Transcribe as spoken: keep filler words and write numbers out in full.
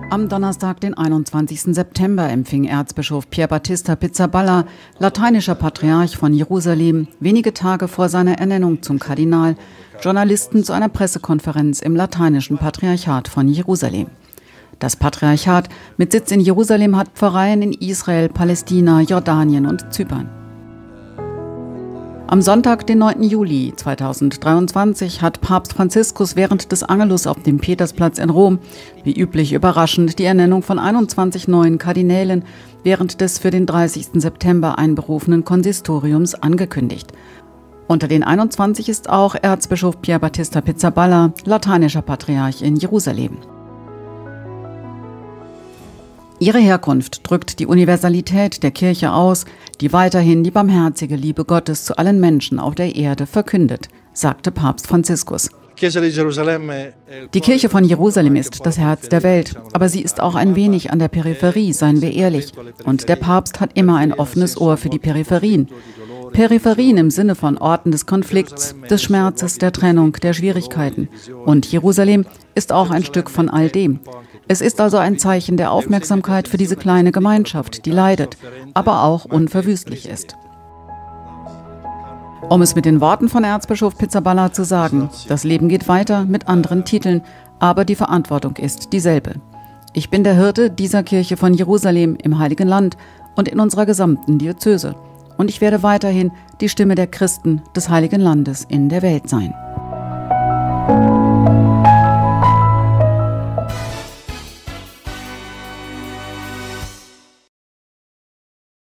Am Donnerstag, den einundzwanzigsten September, empfing Erzbischof Pier Battista Pizzaballa, lateinischer Patriarch von Jerusalem, wenige Tage vor seiner Ernennung zum Kardinal, Journalisten zu einer Pressekonferenz im lateinischen Patriarchat von Jerusalem. Das Patriarchat mit Sitz in Jerusalem hat Pfarreien in Israel, Palästina, Jordanien und Zypern. Am Sonntag, den neunten Juli zweitausenddreiundzwanzig, hat Papst Franziskus während des Angelus auf dem Petersplatz in Rom, wie üblich überraschend, die Ernennung von einundzwanzig neuen Kardinälen während des für den dreißigsten September einberufenen Konsistoriums angekündigt. Unter den einundzwanzig ist auch Erzbischof Pier Battista Pizzaballa, lateinischer Patriarch in Jerusalem. Ihre Herkunft drückt die Universalität der Kirche aus, die weiterhin die barmherzige Liebe Gottes zu allen Menschen auf der Erde verkündet, sagte Papst Franziskus. Die Kirche von Jerusalem ist das Herz der Welt, aber sie ist auch ein wenig an der Peripherie, seien wir ehrlich. Und der Papst hat immer ein offenes Ohr für die Peripherien. Peripherien im Sinne von Orten des Konflikts, des Schmerzes, der Trennung, der Schwierigkeiten. Und Jerusalem ist auch ein Stück von all dem. Es ist also ein Zeichen der Aufmerksamkeit für diese kleine Gemeinschaft, die leidet, aber auch unverwüstlich ist. Um es mit den Worten von Erzbischof Pizzaballa zu sagen, das Leben geht weiter mit anderen Titeln, aber die Verantwortung ist dieselbe. Ich bin der Hirte dieser Kirche von Jerusalem im Heiligen Land und in unserer gesamten Diözese. Und ich werde weiterhin die Stimme der Christen des Heiligen Landes in der Welt sein.